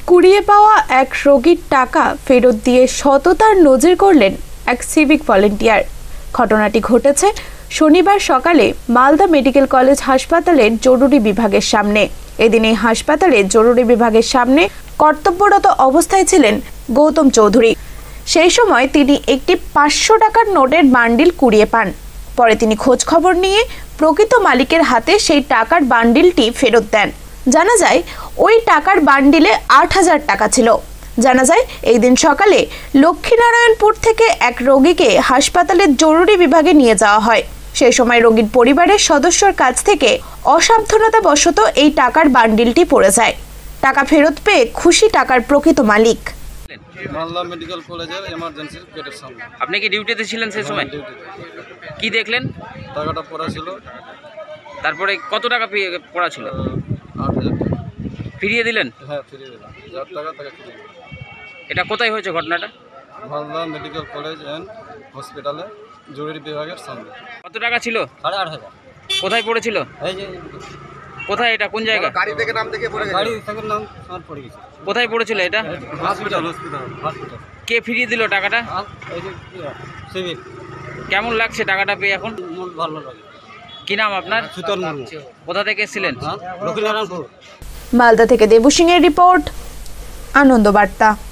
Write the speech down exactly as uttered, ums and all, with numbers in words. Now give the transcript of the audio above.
কুড়িয়ে পাওয়া এক রোগীর টাকা ফেরত দিয়ে সততার নজির করলেন এক সিভিক ভলেন্টিয়ার। ঘটনাটি ঘটেছে শনিবার সকালে মালদা মেডিকেল কলেজ হাসপাতালের জরুরি বিভাগের সামনে। এদিন এই হাসপাতালের জরুরি বিভাগের সামনে কর্তব্যরত অবস্থায় ছিলেন গৌতম চৌধুরী। সেই সময় তিনি একটি পাঁচশো টাকার নোটের বান্ডিল কুড়িয়ে পান। পরে তিনি খোঁজ খবর নিয়ে প্রকৃত মালিকের হাতে সেই টাকার বান্ডিলটি ফেরত দেন। জানা যায় ওই টাকার বান্ডিলে আট হাজার টাকা ছিল। জানা যায় এই দিন সকালে লক্ষ্মীনারায়ণপুর থেকে এক রোগীকে হাসপাতালের জরুরি বিভাগে নিয়ে যাওয়া হয়। সেই সময় রোগীর পরিবারের সদস্যর কাছ থেকে অসাবধানতাবশত এই টাকার বান্ডিলটি পড়ে যায়। টাকা ফেরত পেয়ে খুশি টাকার প্রকৃত মালিক। মালদা মেডিকেল কলেজের এমার্জেন্সি গেটের সামনে। আপনি কি ডিউটিতে ছিলেন সেই সময়? কি দেখলেন? টাকাটা পড়া ছিল। তারপরে কত টাকা পড়া ছিল? আট হাজার টাকা। ফিরিয়ে দিলেন? হ্যাঁ, ফিরিয়ে দিলাম। যার টাকা তাকে ফিরিয়ে দিলাম। এটা কোথায় হয়েছে ঘটনাটা? মালদা মেডিকেল কলেজ অ্যান্ড হসপিটালে জরুরি বিভাগের সামনে। কত টাকা ছিল? সাড়ে আট হাজার। কোথায় পড়েছিল? এই যে কোথায়, এটা কোন জায়গা? গাড়ি থেকে নাম থেকে পড়ে গেছে। গাড়ি থেকে নাম আমার পড়ে গেছে। কোথায় পড়েছিল এটা? Hospital hospital hospital. কে ফিরিয়ে দিল টাকাটা? এই যে সিভিক। কেমন লাগছে টাকাটা পেয়ে এখন? মন ভালো লাগে। কি নাম আপনার? সুতর মুর্মু। কোথা থেকে এসেছিলেন? লক্ষ্মীনারায়ণপুর। মালদা থেকে দেবু সিং এর রিপোর্ট, আনন্দবার্তা।